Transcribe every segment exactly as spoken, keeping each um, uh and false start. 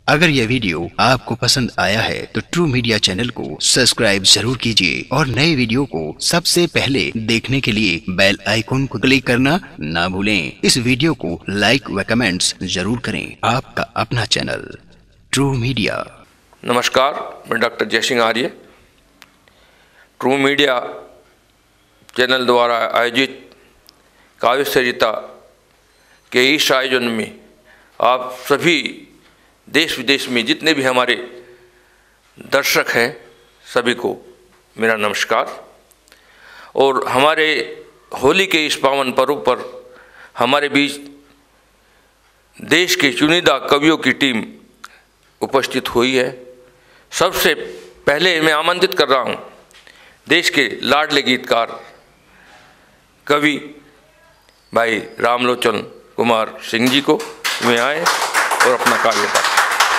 अगर यह वीडियो आपको पसंद आया है तो ट्रू मीडिया चैनल को सब्सक्राइब जरूर कीजिए और नए वीडियो को सबसे पहले देखने के लिए बेल आइकॉन को क्लिक करना ना भूलें। इस वीडियो को लाइक व कमेंट्स जरूर करें। आपका अपना चैनल ट्रू मीडिया। नमस्कार, मैं doctor Jaisingh Arya. True media channel द्वारा आयोजित काव्य सरिता के इस आयोजन में आप सभी देश विदेश में जितने भी हमारे दर्शक हैं सभी को मेरा नमस्कार। और हमारे होली के इस पावन पर्व पर हमारे बीच देश के चुनिंदा कवियों की टीम उपस्थित हुई है। सबसे पहले मैं आमंत्रित कर रहा हूं देश के लाडले गीतकार कवि भाई रामलोचन कुमार सिंह जी को, वे आए और अपना कार्य करें।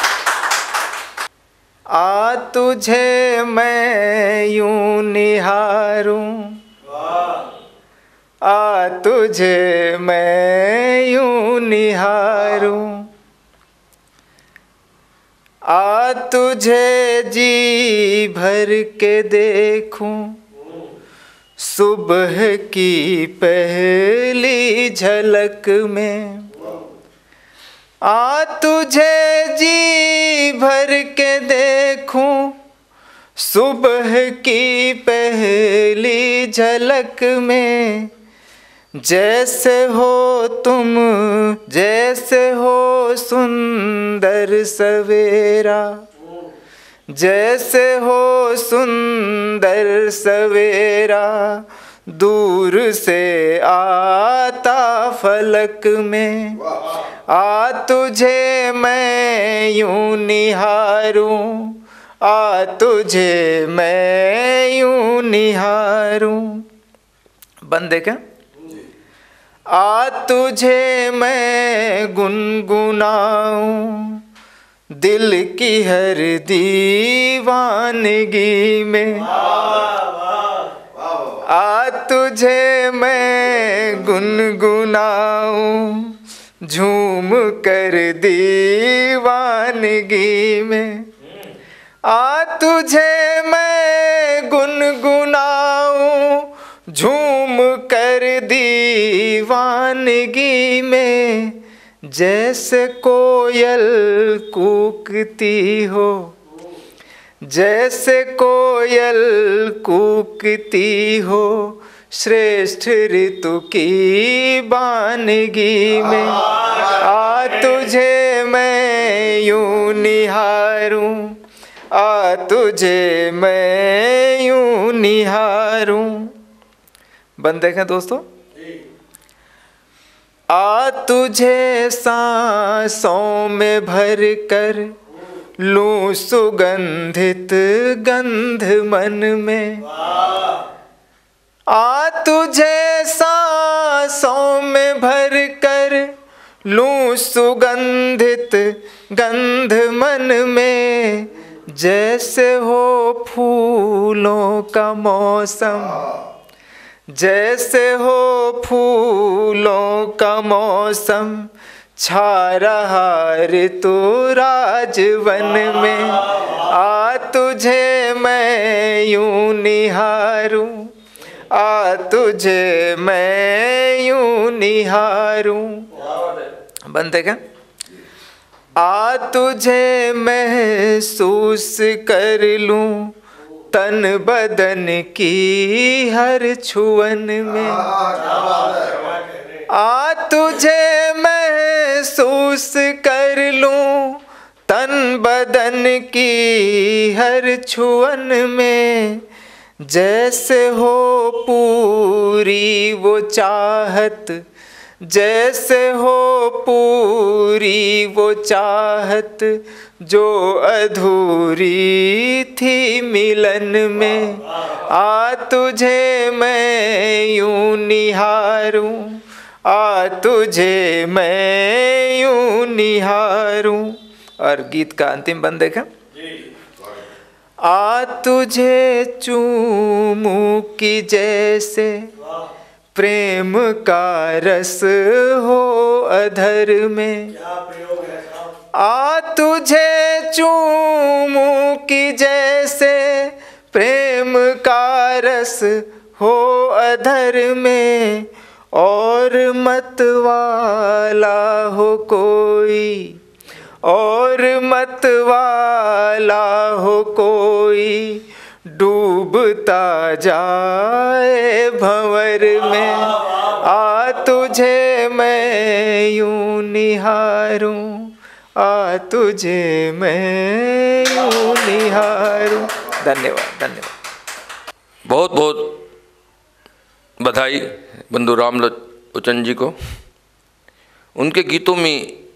आ तुझे मैं यूं निहारूं, आ तुझे मैं यूं निहारूं, आ तुझे जी भर के देखूं, सुबह की पहली झलक में। आ तुझे जी भर के देखूं, सुबह की पहली झलक में। जैसे हो तुम, जैसे हो सुंदर सवेरा, जैसे हो सुंदर सवेरा, दूर से आता फलक में। आ तुझे मैं यूं निहारूं, आ तुझे मैं यूं निहारूं। बंदे क्या? आ तुझे मैं गुनगुनाऊं, दिल की हर दीवानगी में। आ तुझे मैं गुनगुनाऊं, झूम कर दीवानगी में। आ तुझे मैं गुनगुनाऊं, झूम कर दीवानगी में। जैसे कोयल कूकती हो, जैसे कोयल कूकती हो, श्रेष्ठ ऋतु की वानगी में। आ तुझे मैं यूं निहारूं, आ तुझे मैं यूं निहारूं। बंद देखें दोस्तों। आ तुझे सांसों में भर कर लूं सुगंधित गंध मन में। आ तुझे सांसों में भर कर लूं सुगंधित गंध मन में। जैसे हो फूलों का मौसम, जैसे हो फूलों का मौसम, छा रहा ऋतु राजवन में। आ तुझे मैं यूं निहारूं, आ तुझे मैं यूं निहारूं। बनते क्या? आ तुझे महसूस कर लूं, तन बदन की हर छुअन में। आ तुझे महसूस कर लूं, तन बदन की हर छुअन में। जैसे हो पूरी वो चाहत, जैसे हो पूरी वो चाहत, जो अधूरी थी मिलन में। आ तुझे मैं यूं निहारूं, आ तुझे मैं यूं निहारूं। और गीत का अंतिम बंद देखा। आ तुझे चूमूं की जैसे प्रेम का रस हो अधर में। आ तुझे चूमूं कि जैसे प्रेम का रस हो अधर में, और मत वाला हो कोई, और मत वाला हो कोई, डूबता जाए भंवर में। आ तुझे मैं यूं निहारूं, आ तुझे मैं यूं निहारूं। धन्यवाद धन्यवाद। बहुत बहुत बधाई बंधु रामलोचन जी को। उनके गीतों में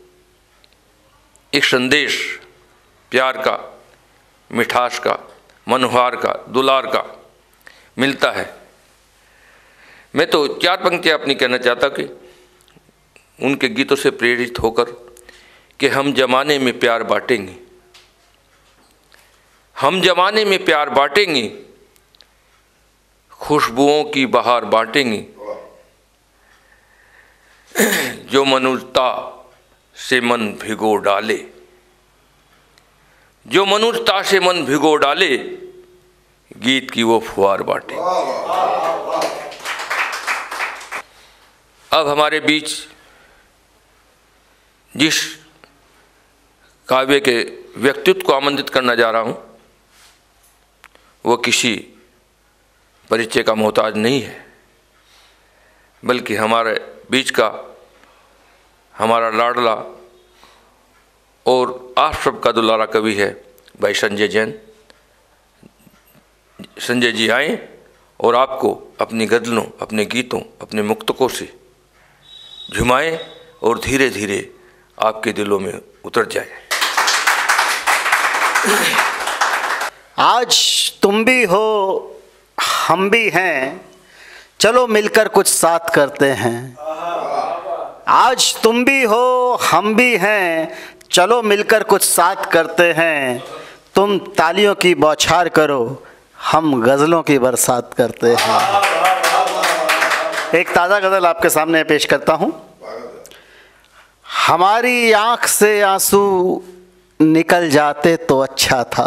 एक संदेश प्यार का, मिठास का, मनोहार का, दुलार का मिलता है। मैं तो चार पंक्तियाँ अपनी कहना चाहता कि उनके गीतों से प्रेरित होकर कि हम जमाने में प्यार बांटेंगे, हम जमाने में प्यार बांटेंगे, खुशबुओं की बहार बांटेंगे, जो मनुष्यता से मन भिगो डाले, जो मनुष्यता से मन भिगो डाले, गीत की वो फुहार बांटे। अब हमारे बीच जिस काव्य के व्यक्तित्व को आमंत्रित करना जा रहा हूँ वो किसी परिचय का मोहताज नहीं है, बल्कि हमारे बीच का हमारा लाडला और आप सबका दुलारा कवि है भाई संजय जैन। संजय जी आए और आपको अपनी गज़लों, अपने गीतों, अपने मुक्तकों से झुमाएं और धीरे धीरे आपके दिलों में उतर जाए। आज तुम भी हो हम भी हैं, चलो मिलकर कुछ साथ करते हैं। आज तुम भी हो हम भी हैं, चलो मिलकर कुछ साथ करते हैं। तुम तालियों की बौछार करो, हम गज़लों की बरसात करते हैं। एक ताज़ा गज़ल आपके सामने पेश करता हूँ। हमारी आँख से आंसू निकल जाते तो अच्छा था,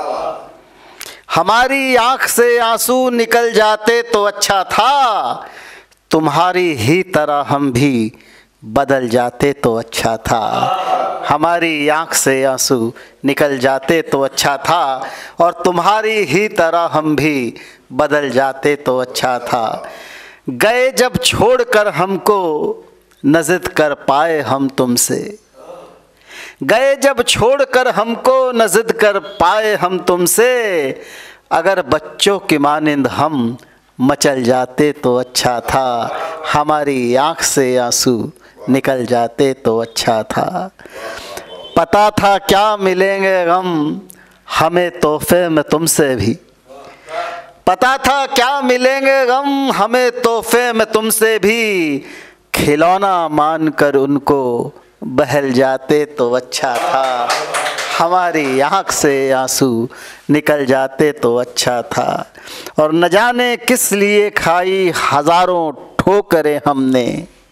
हमारी आँख से आंसू निकल जाते तो अच्छा था। तुम्हारी ही तरह हम भी बदल जाते तो अच्छा था। हमारी आँख से आंसू निकल जाते तो अच्छा था, और तुम्हारी ही तरह हम भी बदल जाते तो अच्छा था। गए जब छोड़कर हमको न ज़िद कर पाए हम तुमसे, गए जब छोड़कर हमको न ज़िद कर पाए हम तुमसे। अगर बच्चों की मानिंद हम मचल जाते तो अच्छा था। हमारी आँख से आंसू निकल जाते तो अच्छा था। पता था क्या मिलेंगे गम हमें तोहफे में तुमसे भी, पता था क्या मिलेंगे गम हमें तोहफे में तुमसे भी। खिलौना मानकर उनको बहल जाते तो अच्छा था। हमारी आँख से आंसू निकल जाते तो अच्छा था। और न जाने किस लिए खाई हज़ारों ठोकरें हमने,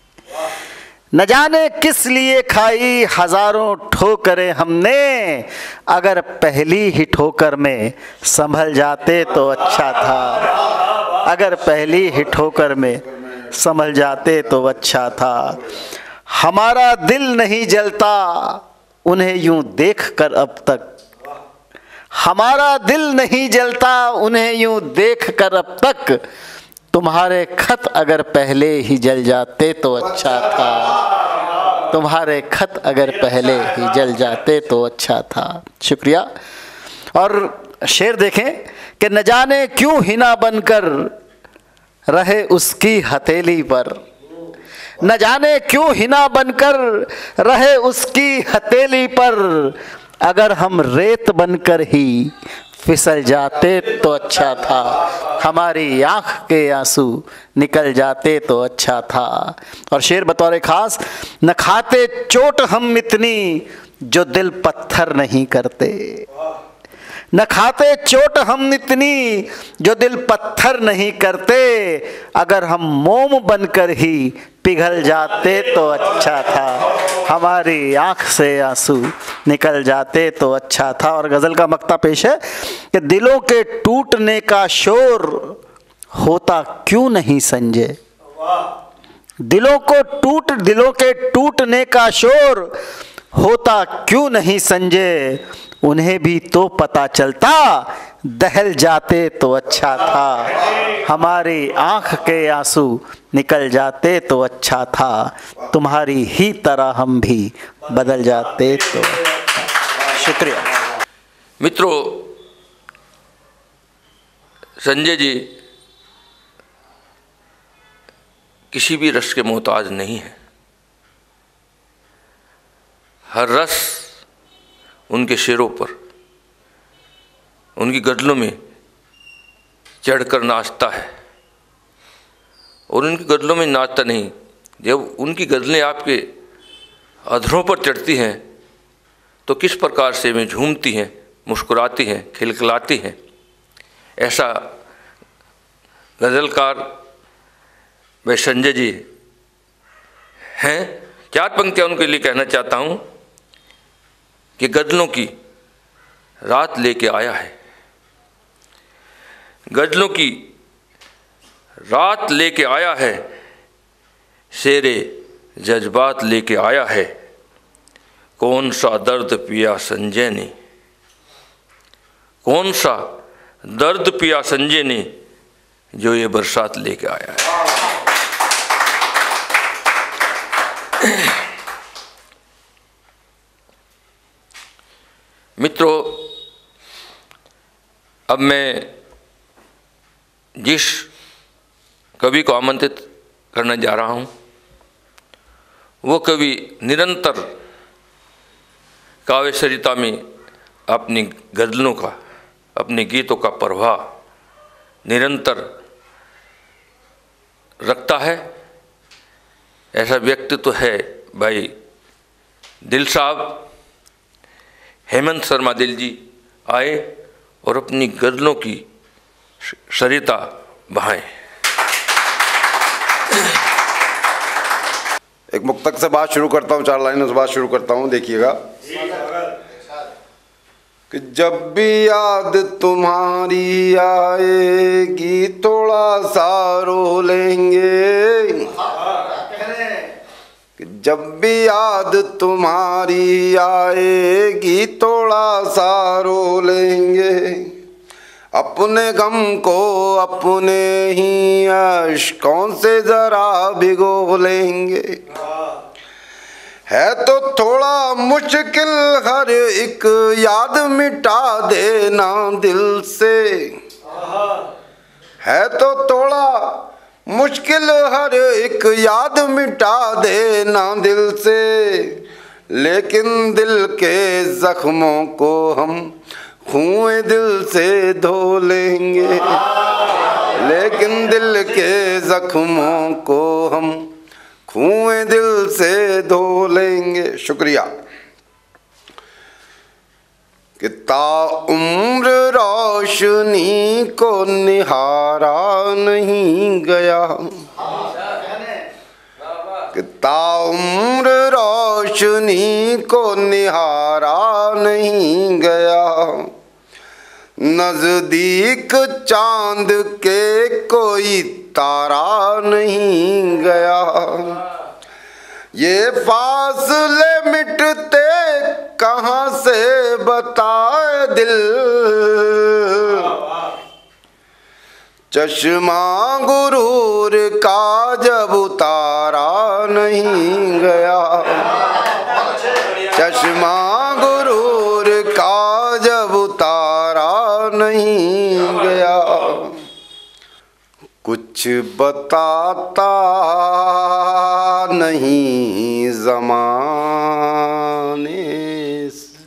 न जाने किस लिए खाई हज़ारों ठोकरें हमने। अगर पहली ही ठोकर में संभल जाते तो अच्छा था, अगर पहली ही ठोकर में संभल जाते तो अच्छा था। हमारा दिल नहीं जलता उन्हें यूं देख कर अब तक, हमारा दिल नहीं जलता उन्हें यूं देख कर अब तक। तुम्हारे खत अगर पहले ही जल जाते तो अच्छा था, तुम्हारे खत अगर पहले ही जल जाते तो अच्छा था। शुक्रिया। और शेर देखें कि न जाने क्यों हिना बनकर रहे उसकी हथेली पर, न जाने क्यों हिना बनकर रहे उसकी हथेली पर। अगर हम रेत बनकर ही फिसल जाते तो अच्छा था, हमारी आँख के आंसू निकल जाते तो अच्छा था। और शेर बतौर खास, न खाते चोट हम इतनी जो दिल पत्थर नहीं करते, न खाते चोट हम इतनी जो दिल पत्थर नहीं करते, अगर हम मोम बनकर ही पिघल जाते तो अच्छा था, हमारी आंख से आंसू निकल जाते तो अच्छा था। और गज़ल का मक्ता पेश है कि दिलों के टूटने का शोर होता क्यों नहीं संजय, दिलों को टूट दिलों के टूटने का शोर होता क्यों नहीं संजय, उन्हें भी तो पता चलता दहल जाते तो अच्छा था, हमारी आंख के आंसू निकल जाते तो अच्छा था, तुम्हारी ही तरह हम भी बदल जाते तो। शुक्रिया मित्रों, संजय जी किसी भी रस के मोहताज नहीं है। हर रस उनके शेरों पर, उनकी गज़लों में चढ़कर नाचता है। और उनकी गज़लों में नाचता नहीं, जब उनकी गज़लें आपके अधरों पर चढ़ती हैं तो किस प्रकार से वे झूमती हैं, मुस्कुराती हैं, खिलखिलाती हैं। ऐसा गज़लकार वे संजय जी हैं। चार पंक्तियाँ उनके लिए कहना चाहता हूँ कि गज़लों की रात लेके आया है, गज़लों की रात लेके आया है, शेरे जज्बात लेके आया है, कौन सा दर्द पिया संजय ने, कौन सा दर्द पिया संजय ने जो ये बरसात लेके आया है। मित्रों, अब मैं जिस कवि को आमंत्रित करने जा रहा हूँ वो कवि निरंतर काव्य सरिता में अपनी गज़लों का, अपने गीतों का प्रवाह निरंतर रखता है। ऐसा व्यक्ति तो है भाई दिल साहब, हेमंत शर्मा दिल जी आए और अपनी गज़लों की सरिता बहाएं। एक मुक्तक से बात शुरू करता हूँ, चार लाइनों से बात शुरू करता हूँ, देखिएगा कि जब भी याद तुम्हारी आएगी थोड़ा सा रो लेंगे, कि जब भी याद तुम्हारी आएगी थोड़ा सा रो लेंगे, अपने गम को अपने ही अश्कों से जरा भिगो लेंगे। है तो थोड़ा मुश्किल हर एक याद मिटा देना दिल से, है तो थोड़ा मुश्किल हर एक याद मिटा देना दिल से, लेकिन दिल के जख्मों को हम खून दिल से धो लेंगे, लेकिन दिल के जख्मों को हम खून दिल से धो लेंगे। शुक्रिया। कि ताउम्र रोशनी को निहारा नहीं गया, कि ताउम्र रोशनी को निहारा नहीं गया, नजदीक चांद के कोई तारा नहीं गया, ये फासले मिटते कहाँ से बताए दिल, चश्मा गुरूर का जब उतारा नहीं गया, चश्मा गुरूर का जब उतारा नहीं गया, कुछ बताता नहीं ज़माने से,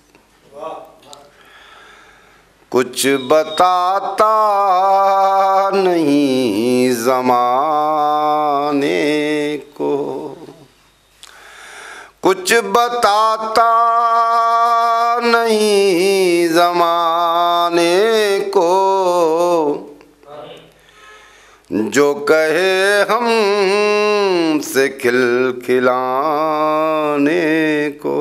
कुछ बताता नहीं ज़माने को, कुछ बताता नहीं ज़माने जो कहे हम से खिलखिलाने को,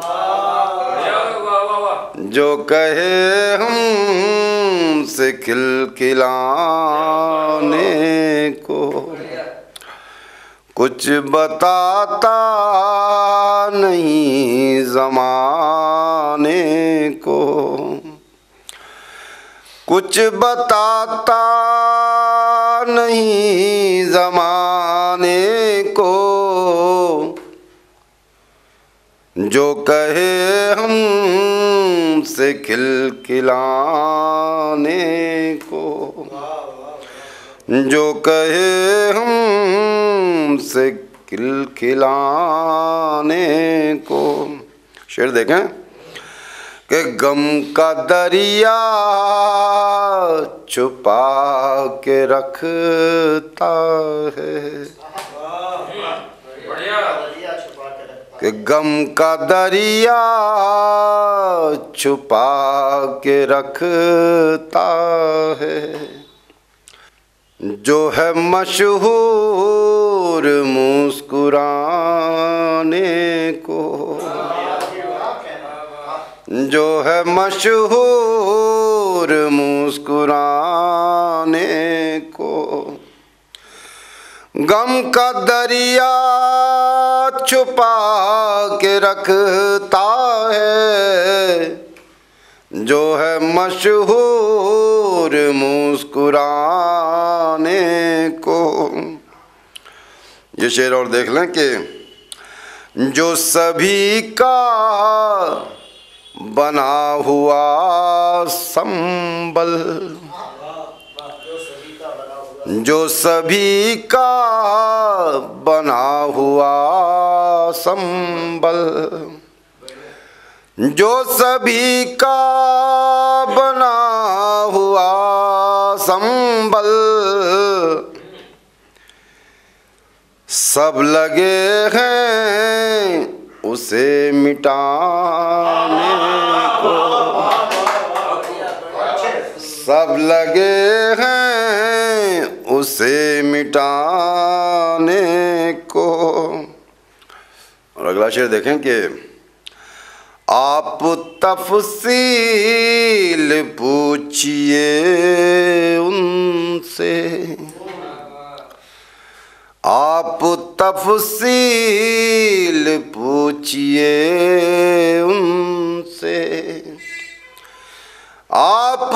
जो कहे हम से खिलखिलाने को, कुछ बताता नहीं ज़माने को, कुछ बताता नहीं ज़माने को, जो कहे हम से खिलखिलाने को, जो कहे हम से खिलखिलाने को। शेर देखें कि गम का दरिया छुपा के रखता है, कि गम का दरिया छुपा के रखता है, जो है मशहूर मुस्कुराने को, जो है मशहूर मुस्कुराने को, गम का दरिया छुपा के रखता है, जो है मशहूर मुस्कुराने को। ये शेर और देख लें कि जो सभी का बना हुआ संबल, जो सभी का बना हुआ संबल, जो सभी का बना हुआ संबल, सब लगे हैं उसे मिटाने को, सब लगे हैं उसे मिटाने को। और अगला शेर देखें कि आप तफसील पूछिए उनसे, आप तफसील पूछिए उनसे, आप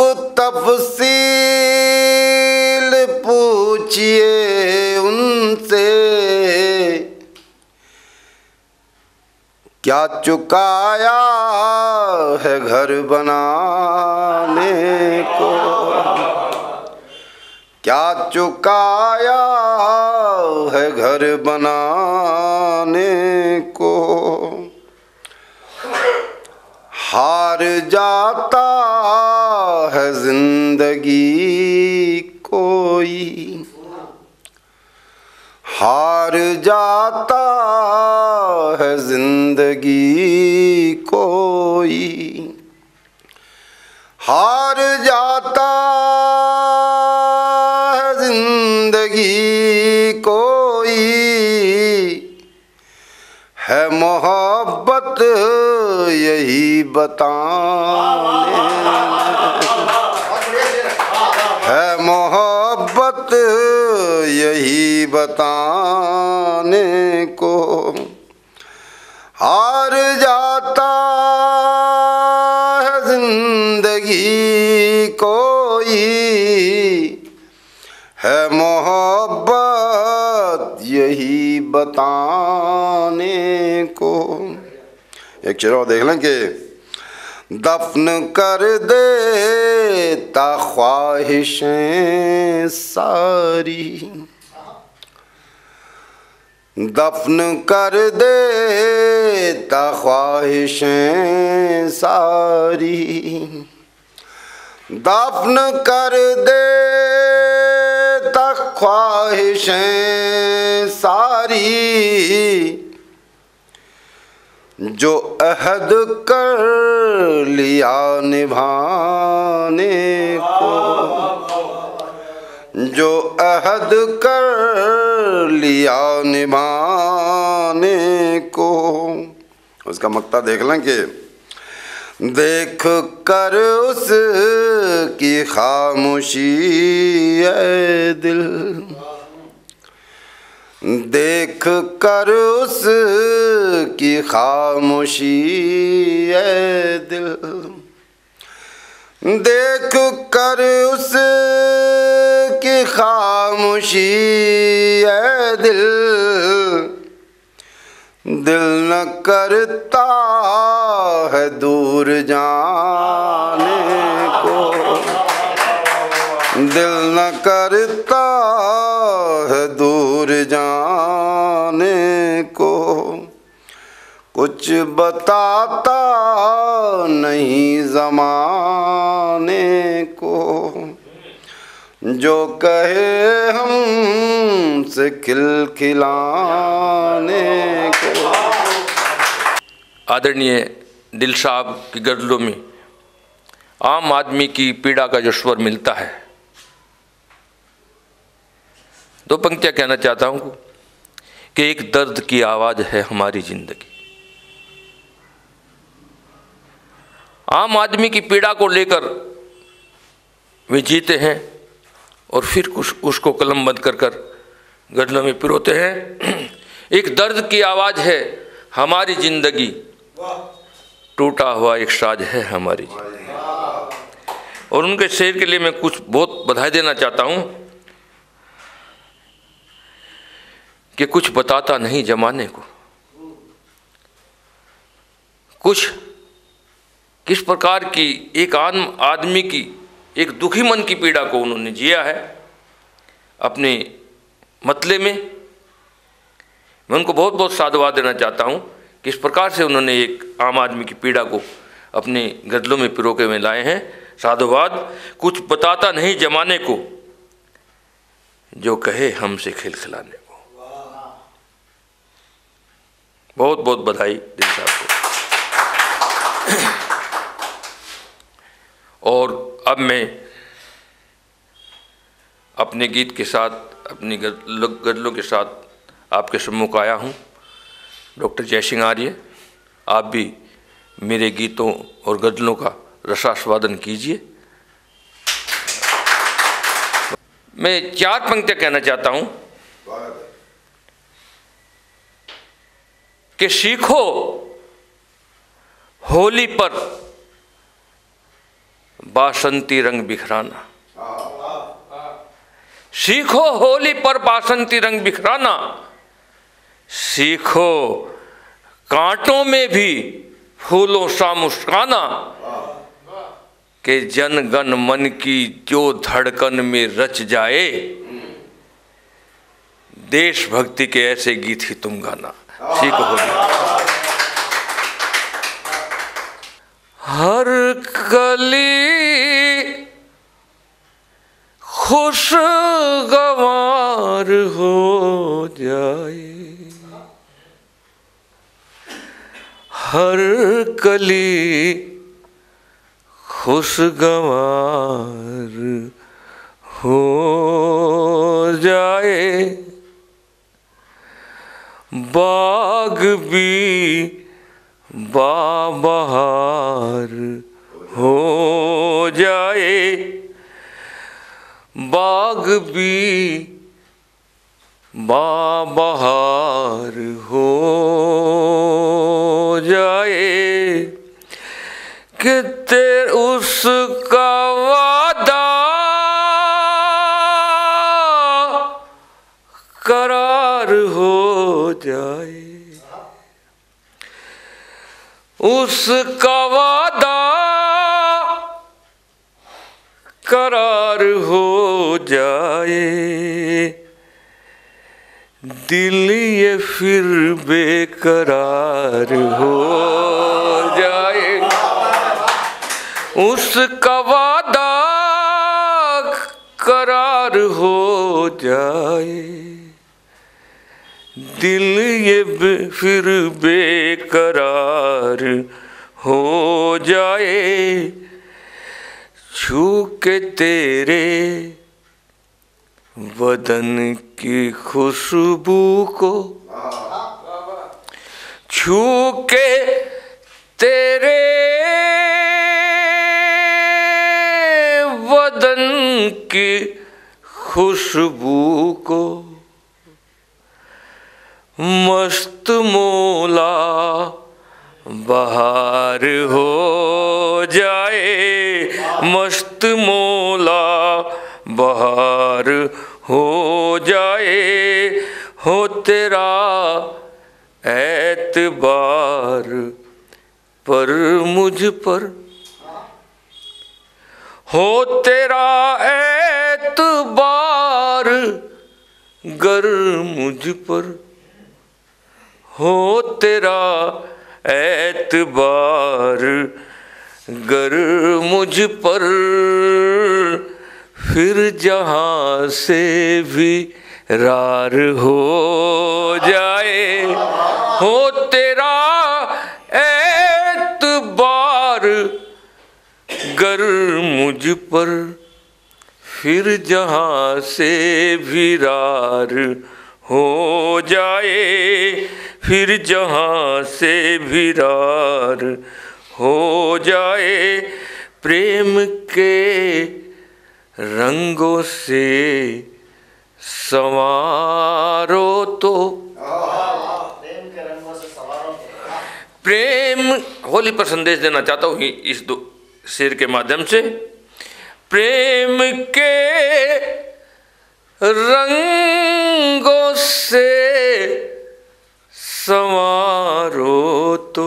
तफसील पूछिए उनसे, क्या चुकाया है घर बनाने को, क्या चुकाया है घर बनाने को। हार जाता है जिंदगी कोई, हार जाता है जिंदगी कोई, हार जाता है जिंदगी कोई, है मोहब्बत यही बताने, है मोहब्बत यही बताने को। हार जाता है जिंदगी कोई, है मोहब्बत यही बताने को। एक शेर और देख लें कि दफन कर देता ख्वाहिशें सारी, दफन कर देता ख्वाहिशें सारी, दफन कर देता ख्वाहिशें सारी, जो अहद कर लिया निभाने को, जो अहद कर लिया निभाने को। उसका मक्ता देख लें कि देख कर उस की खामोशी है दिल, देख कर उस की खामोशी है दिल, देख कर उस की खामोशी है दिल, दिल न करता है दूर जाने को, दिल न करता है दूर जाने को, कुछ बताता नहीं ज़माने को, जो कहे हमसे खिलखिलाने को। आदरणीय दिल साहब की गज़लों में आम आदमी की पीड़ा का जो स्वर मिलता है, दो पंक्तियां कहना चाहता हूं कि एक दर्द की आवाज़ है हमारी ज़िंदगी। आम आदमी की पीड़ा को लेकर वे जीते हैं और फिर कुछ उसको कलमबंद कर कर गज़लों में पिरोते हैं। एक दर्द की आवाज़ है हमारी ज़िंदगी, टूटा हुआ एक साज है हमारी ज़िंदगी। और उनके शेर के लिए मैं कुछ बहुत बधाई देना चाहता हूँ कि कुछ बताता नहीं जमाने को, कुछ किस प्रकार की एक आम आदमी की एक दुखी मन की पीड़ा को उन्होंने जिया है अपने मतले में। मैं उनको बहुत बहुत साधुवाद देना चाहता हूँ कि इस प्रकार से उन्होंने एक आम आदमी की पीड़ा को अपने गज़लों में पिरोके में लाए हैं। साधुवाद। कुछ बताता नहीं जमाने को, जो कहे हमसे खिलखिलाने को। बहुत बहुत बधाई दिल साहब को। और अब मैं अपने गीत के साथ, अपनी गज़लों के साथ आपके सम्मुख आया हूँ। डॉक्टर जयसिंह आर्य, आप भी मेरे गीतों और गज़लों का रसास्वादन कीजिए। मैं चार पंक्तियाँ कहना चाहता हूँ कि सीखो होली पर बासंती रंग बिखराना, सीखो होली पर बासंती रंग बिखराना, सीखो कांटों में भी फूलों सा मुस्काना, कि जन गण मन की जो धड़कन में रच जाए, देशभक्ति के ऐसे गीत ही तुम गाना। सीखो होली। हर कली खुशगवार हो जाए, हर कली खुशगवार हो जाए, बाग भी बाबहार हो जाए, बाग भी बाबहार हो जाए, कि तेरे उसका वादा करार हो जाए, उसका वादा करार हो जाए, दिल ये फिर बेकरार हो जाए, उसका वादा करार हो जाए, दिल ये फिर बेकरार हो जाए, छू के तेरे बदन की खुशबू को छू के तेरे बदन की खुशबू को मस्त मौला बहार हो जाए, मस्त मौला बहार हो जाए, हो तेरा एतबार पर मुझ पर, हो तेरा एतबार गर मुझ पर, हो तेरा एतबार गर मुझ पर, फिर जहाँ से भी रार हो जाए, हो तेरा एतबार गर मुझ पर, फिर जहाँ से भी रार हो जाए, फिर जहाँ से भी रार हो जाए, प्रेम के रंगों से संवारो तो, प्रेम होली पर संदेश देना चाहता हूँ इस दो शेर के माध्यम से। प्रेम के रंगों से संवारो तो,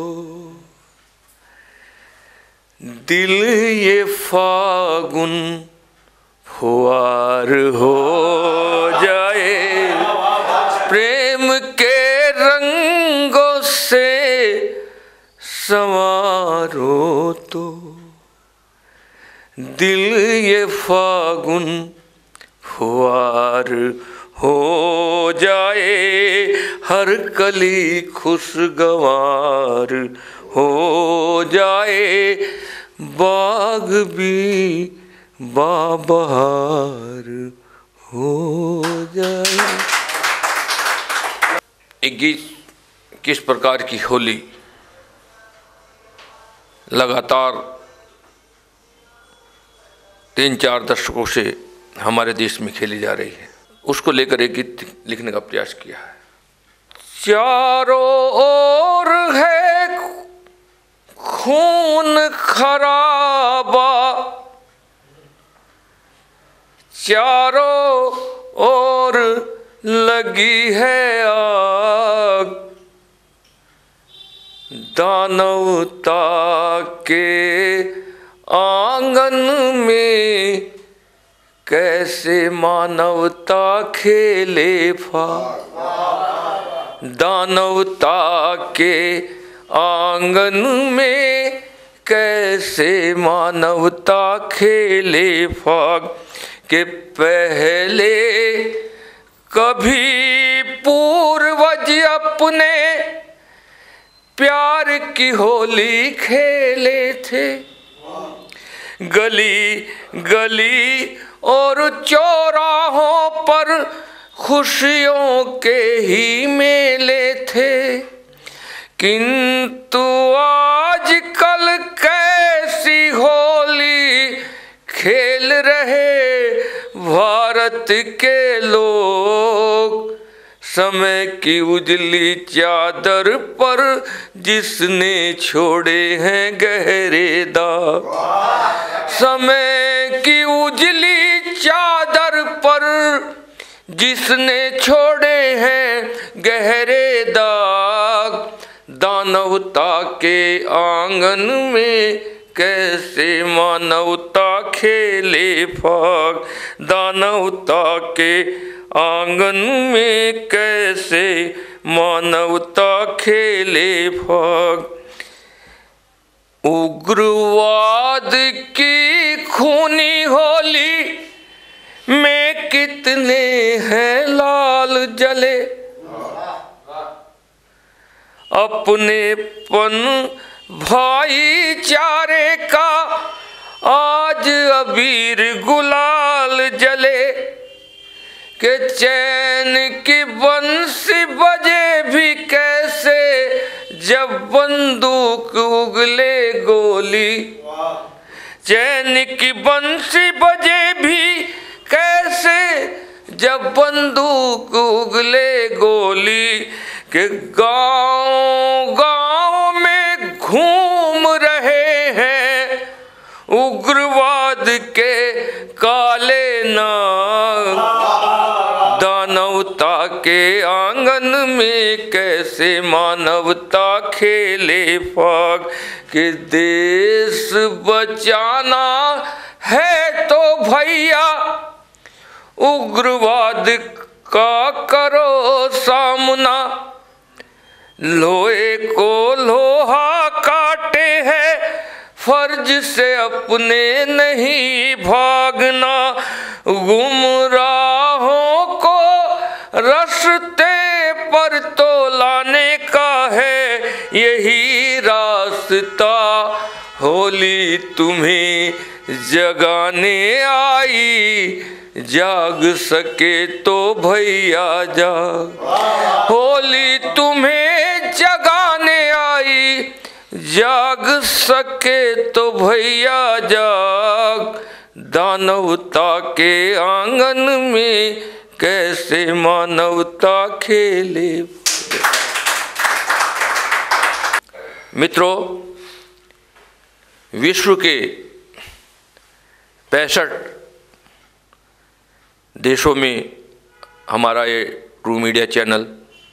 दिल ये फागुन फुहार हो जाए, प्रेम के रंगों से संवारो तो, दिल ये फागुन फुहार हो जाए, हर कली खुशगवार हो जाए, बाग भी बाबहार हो जाए। एक गीत किस प्रकार की होली लगातार तीन चार दशकों से हमारे देश में खेली जा रही है, उसको लेकर एक गीत लिखने का प्रयास किया है। चारों ओर है खून खराबा, चारों ओर लगी है आग, दानवता के आंगन में कैसे मानवता खेले फाग, दानवता के आंगन में कैसे मानवता खेले फाग, के पहले कभी पूर्वज अपने प्यार की होली खेले थे, गली गली और चौराहों पर खुशियों के ही मेले थे, किंतु आजकल कैसी होली खेल रहे भारत के लोग, समय की उजली चादर पर जिसने छोड़े हैं गहरे दाग, समय की उजली चादर पर जिसने छोड़े हैं गहरे दाग, दानवता के आंगन में कैसे मानवता खेले फाग, दानवता के आंगन में कैसे मानवता खेले फाग, उग्रवाद की खूनी होली में कितने हैं लाल जले, अपनेपन भाईचारे का आज अबीर गुलाल जले, कि चैन की बंसी बजे भी कैसे जब बंदूक उगले गोली। चैन की बंसी बजे भी कैसे जब बंदूक उगले गोली। कि गांव गांव में घूम रहे हैं उग्रवाद के काले नाग। दानवता के आंगन में कैसे मानवता खेले फाग। कि देश बचाना है तो भैया उग्रवाद का करो सामना। लोहे को लोहा काटे है फर्ज से अपने नहीं भागना। गुमराहों को रास्ते पर तो लाने का है यही रास्ता। होली तुम्हें जगाने आई जाग सके तो भैया जाग। होली तुम्हें जगाने आई जाग सके तो भैया जाग। दानवता के आंगन में कैसे मानवता खेले। मित्रों, विश्व के पैंसठ देशों में हमारा ये ट्रू मीडिया चैनल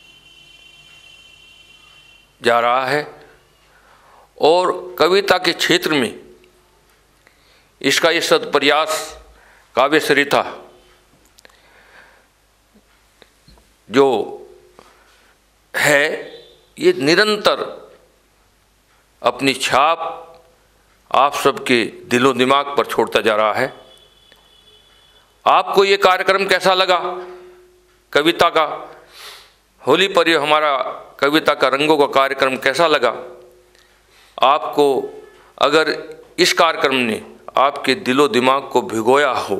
जा रहा है और कविता के क्षेत्र में इसका ये सत्प्रयास काव्य सरिता जो है ये निरंतर अपनी छाप आप सबके दिलो दिमाग पर छोड़ता जा रहा है। आपको ये कार्यक्रम कैसा लगा कविता का, होली पर ये हमारा कविता का रंगों का कार्यक्रम कैसा लगा? आपको अगर इस कार्यक्रम ने आपके दिलो दिमाग को भिगोया हो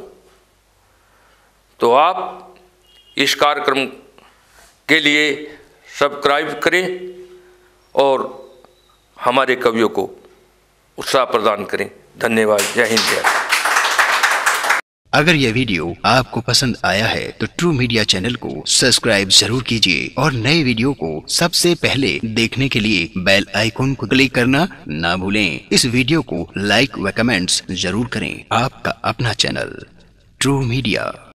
तो आप इस कार्यक्रम के लिए सब्सक्राइब करें और हमारे कवियों को उत्साह प्रदान करें। धन्यवाद। जय हिंद जय भारत। अगर यह वीडियो आपको पसंद आया है तो ट्रू मीडिया चैनल को सब्सक्राइब जरूर कीजिए और नए वीडियो को सबसे पहले देखने के लिए बेल आइकॉन को क्लिक करना ना भूलें। इस वीडियो को लाइक व कमेंट्स जरूर करें। आपका अपना चैनल ट्रू मीडिया।